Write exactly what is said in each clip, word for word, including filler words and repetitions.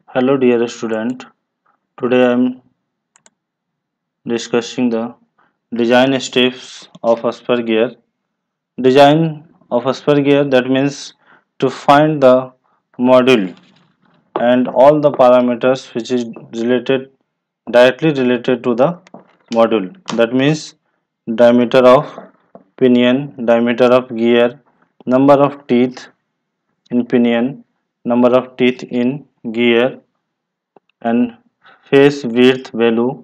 Hello dear student, today I am discussing the design steps of Asperger. Design of Asperger, that means to find the module and all the parameters which is related directly related to the module. That means diameter of pinion, diameter of gear, number of teeth in pinion, number of teeth in gear, and face width value.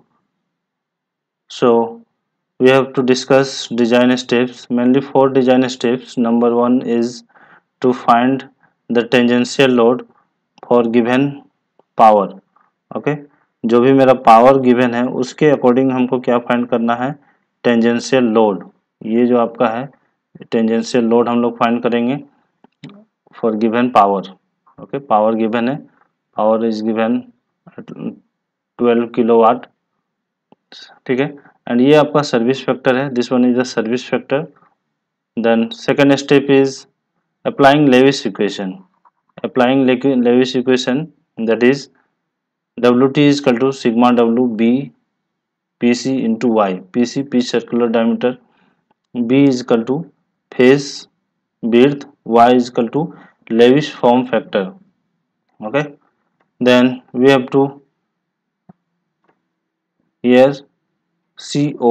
So we have to discuss design steps, mainly four design steps. Number one is to find the tangential load for given power. Okay, जो भी मेरा power given है उसके according हमको क्या find करना है, tangential load. ये जो आपका है टेंजेंशियल लोड हम लोग फाइंड करेंगे for given power. Okay, power given है, power is given twelve kilowatt. ठीक है, एंड ये आपका सर्विस फैक्टर है. This one is the service factor. Then second step is applying Lewis equation. Applying Lewis equation, that is W T is equal to sigma W B P C into Y. P C pitch circular diameter, B is equal to phase width, Y is equal to Lewis form factor. Okay, then we have to here C O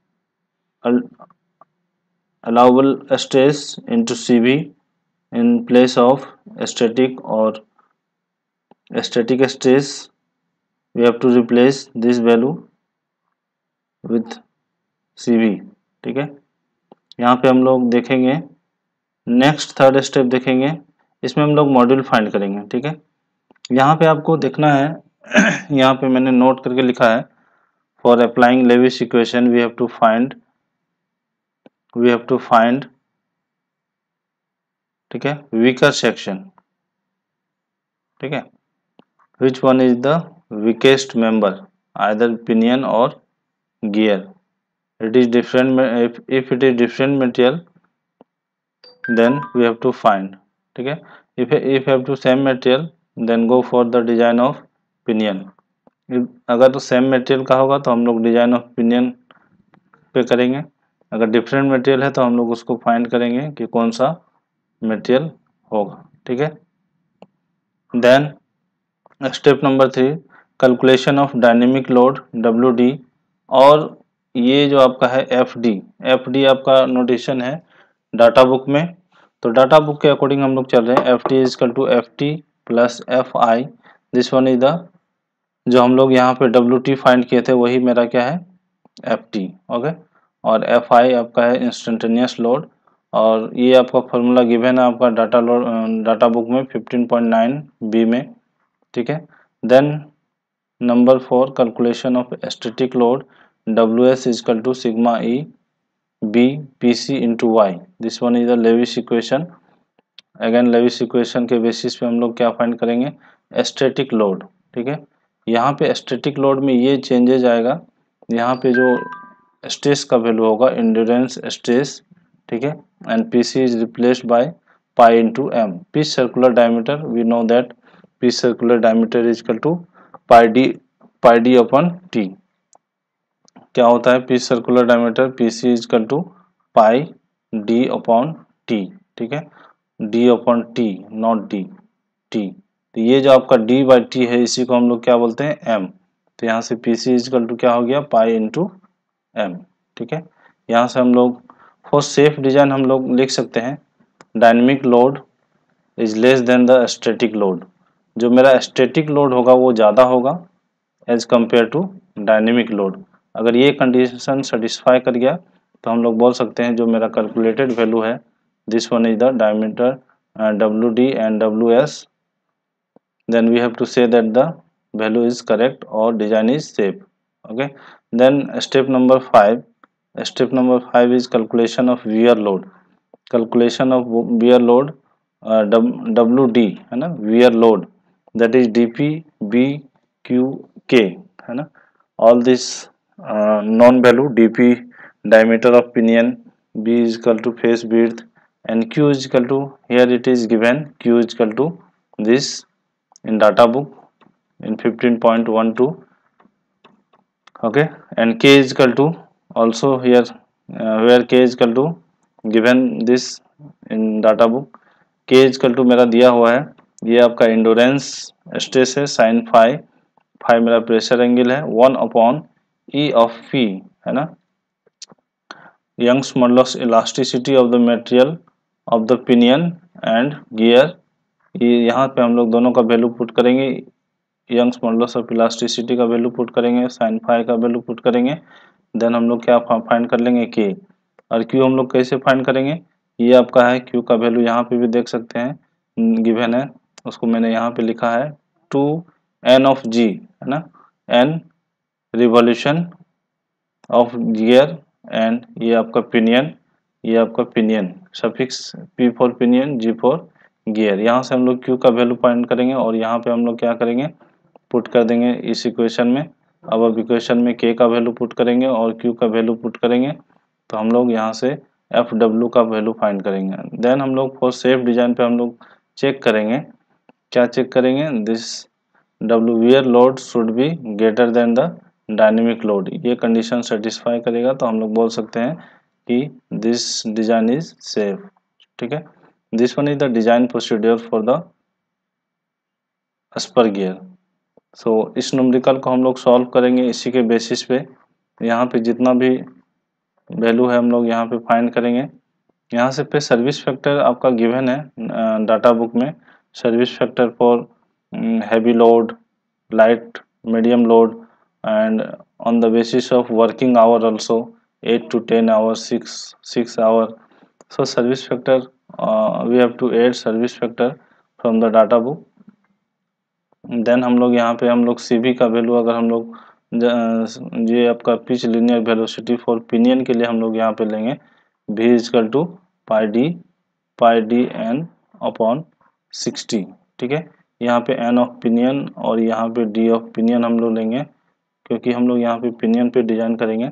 allowable stress into C B in place of static or static stress. We have to replace this value with C B. ठीक है, यहाँ पे हम लोग देखेंगे next third step देखेंगे. इसमें हम लोग मॉड्यूल फाइंड करेंगे. ठीक है, यहाँ पे आपको देखना है यहाँ पे मैंने नोट करके लिखा है for applying Lewis equation we have to find we have to find ठीक है, वीकर सेक्शन. ठीक है, which one is the weakest member, either pinion और gear. It is different if, if it is different material then we have to find. ठीक है, if if have to same material then go for the design of pinion. if, अगर तो same material का होगा तो हम लोग design of pinion पे करेंगे. अगर डिफरेंट मटेरियल है तो हम लोग उसको फाइंड करेंगे कि कौन सा मटेरियल होगा. ठीक है, then step number three, calculation of dynamic load W D. और ये जो आपका है एफ डी, एफ डी आपका नोटेशन है डाटा बुक में. तो डाटा बुक के अकॉर्डिंग हम लोग चल रहे हैं. F T is equal to F T plus F I. This one is the, जो हम लोग यहाँ पे डब्ल्यू टी फाइंड किए थे वही मेरा क्या है एफ टी. ओके, और एफ आई आपका है इंस्टेंटेनियस लोड. और ये आपका फॉर्मूला गिवन है आपका डाटा लोड डाटा बुक में फिफ्टीन पॉइंट नाइन बी में. ठीक है, then number four, calculation of static load W S is equal to sigma E B P C into Y. This one is the Lewis equation. Again Lewis equation के basis पे हम लोग क्या find करेंगे, static load. ठीक है, यहाँ पे स्टैटिक लोड में ये चेंजेज आएगा. यहाँ पे जो स्ट्रेस का वैल्यू होगा इंड्योरेंस स्ट्रेस. ठीक है, and P C is replaced by pi into M. Pitch circular diameter, we know that pitch circular diameter is equal to pi d pi d upon T. क्या होता है P circular diameter, P C is equal to pi D upon T. ठीक है, D upon T, not D, T. तो ये जो आपका D by T है इसी को हम लोग क्या बोलते हैं, एम. तो यहाँ से P C is equal to क्या हो गया, पाई इंटू एम. ठीक है, यहाँ से हम लोग फॉर सेफ डिजाइन हम लोग लिख सकते हैं dynamic load is less than the static load. जो मेरा स्टैटिक लोड होगा वो ज़्यादा होगा as compare to dynamic load. अगर ये कंडीशन सेटिस्फाई कर गया तो हम लोग बोल सकते हैं जो मेरा कैलकुलेटेड वैल्यू है this one is the diameter W D and W S. Then we have to say that the value is correct और design is safe. Okay, then step number five, step number five is calculation of wear load. Calculation of wear load W D है ना, wear load that is D P B Q K है ना. All this Uh, known value dp diameter of pinion, b is equal to face width, and q is equal to, here it is given q is equal to this in data book in fifteen point one two. Okay, and k is equal to also here, uh, where k is equal to given this in data book, k is equal to मेरा दिया हुआ है, ये आपका endurance stress है sine five, five मेरा pressure angle है, one upon E of P है ना, Young's modulus elasticity of the material of the pinion and gear, ये यहाँ पे हम लोग दोनों का वैल्यू पुट करेंगे, यंग्स मॉडुलस ऑफ इलास्टिसिटी का वैल्यू पुट करेंगे, साइन फाइव का वैल्यू पुट करेंगे, देन हम लोग क्या फाइंड कर लेंगे के, और क्यू हम लोग कैसे फाइंड करेंगे, ये आपका है क्यू का वैल्यू यहाँ पे भी देख सकते हैं गिवन है, उसको मैंने यहाँ पे लिखा है टू एन ऑफ जी है ना, N revolution of gear, and ये आपका पिनियन, ये आपका pinion suffix P for pinion, G for gear, यहाँ से हम लोग क्यू का वैल्यू फाइंड करेंगे और यहाँ पे हम लोग क्या करेंगे पुट कर देंगे इस इक्वेशन में। अब अब इक्वेशन में के का वैल्यू पुट करेंगे और क्यू का वैल्यू पुट करेंगे, तो हम लोग यहाँ से एफ डब्ल्यू का वैल्यू फाइंड करेंगे। देन हम लोग फॉर सेफ डिजाइन पे हम लोग चेक करेंगे, क्या चेक करेंगे, this W wear load should be greater than the dynamic load, ये कंडीशन सेटिस्फाई करेगा तो हम लोग बोल सकते हैं कि दिस डिजाइन इज सेफ। ठीक है, this one is the design procedure for the spur gear. So इस न्यूमेरिकल को हम लोग सॉल्व करेंगे इसी के बेसिस पे, यहाँ पे जितना भी वैल्यू है हम लोग यहाँ पे फाइंड करेंगे। यहाँ से पे सर्विस फैक्टर आपका गिवन है डाटा बुक में, service factor for heavy load, light, medium load, and on the basis of working hour also eight to ten hour, six six hour. So service factor we have to add service factor from the data book. Then हम लोग यहाँ पे हम लोग C B का value, अगर हम लोग ये आपका pitch linear velocity for pinion के लिए हम लोग यहाँ पे लेंगे v equal to pi D, pi D N upon sixty. ठीक है, यहाँ पे एन ऑफ पिनियन और यहाँ पे डी ऑफ पिनियन हम लोग लेंगे, क्योंकि हम लोग यहाँ पे पिनियन पे डिजाइन करेंगे।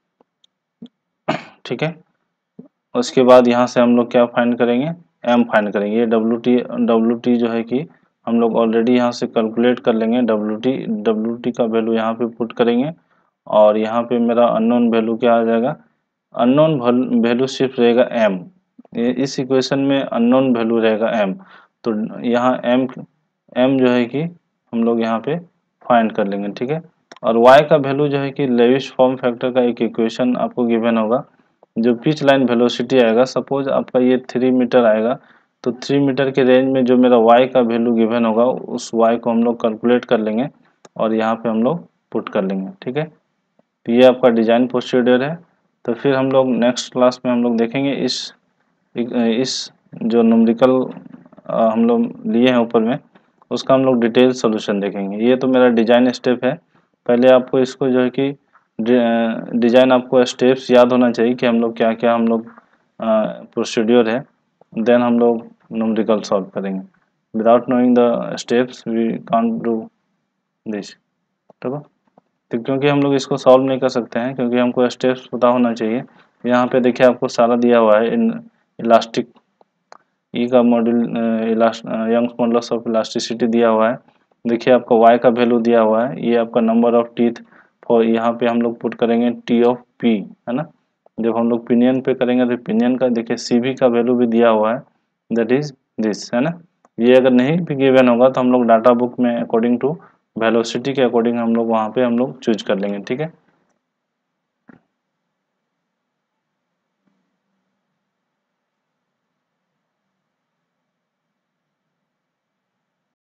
ठीक है, उसके बाद यहाँ से हम लोग क्या फाइंड करेंगे, एम फाइंड करेंगे, ये डब्ल्यू टी, डब्ल्यू टी जो है कि हम लोग ऑलरेडी यहाँ से कैलकुलेट कर लेंगे, डब्ल्यू टी, डब्ल्यू टी का वैल्यू यहाँ पे पुट करेंगे, और यहाँ पे मेरा अननोन वैल्यू क्या आ जाएगा, अननोन वैल्यू सिर्फ रहेगा एम, इस इक्वेशन में अननोन वैल्यू रहेगा एम, तो यहाँ एम एम जो है कि हम लोग यहाँ पे फाइंड कर लेंगे। ठीक है, और वाई का वैल्यू जो है कि लेविस फॉर्म फैक्टर का एक इक्वेशन आपको गिवन होगा, जो पिच लाइन वेलोसिटी आएगा, सपोज आपका ये थ्री मीटर आएगा, तो थ्री मीटर के रेंज में जो मेरा y का वैल्यू गिवन होगा उस y को हम लोग कैलकुलेट कर लेंगे और यहाँ पे हम लोग पुट कर लेंगे। ठीक है, तो ये आपका डिजाइन प्रोसीड्योर है। तो फिर हम लोग नेक्स्ट क्लास में हम लोग देखेंगे इस इस जो न्यूमेरिकल हम लोग लिए हैं ऊपर में, उसका हम लोग डिटेल सोल्यूशन देखेंगे। ये तो मेरा डिजाइन स्टेप है, पहले आपको इसको जो है कि डिजाइन आपको स्टेप्स याद होना चाहिए कि हम लोग क्या क्या हम लोग प्रोसीड्योर है, देन हम लोग न्यूमेरिकल सॉल्व करेंगे। Without knowing the steps we can't do this. ठीक है, तो क्योंकि हम लोग इसको सॉल्व नहीं कर सकते हैं, क्योंकि हमको स्टेप्स पता होना चाहिए। यहाँ पे देखिए आपको सारा दिया हुआ है, इन इलास्टिक ई का module, Young's modulus of elasticity दिया हुआ है, देखिए आपका वाई का वैल्यू दिया हुआ है, ये आपका नंबर ऑफ टीथ फॉर, यहाँ पे हम लोग पुट करेंगे टी ऑफ पी है ना, जब हम लोग पिनियन पे करेंगे तो पिनियन का देखिए सी बी का वैल्यू भी दिया हुआ है, दैट इज दिस है ना। ये अगर नहीं भी गिवन होगा तो हम लोग डाटा बुक में अकॉर्डिंग टू वेलोसिटी के अकॉर्डिंग हम लोग वहाँ पे हम लोग चूज कर लेंगे। ठीक है।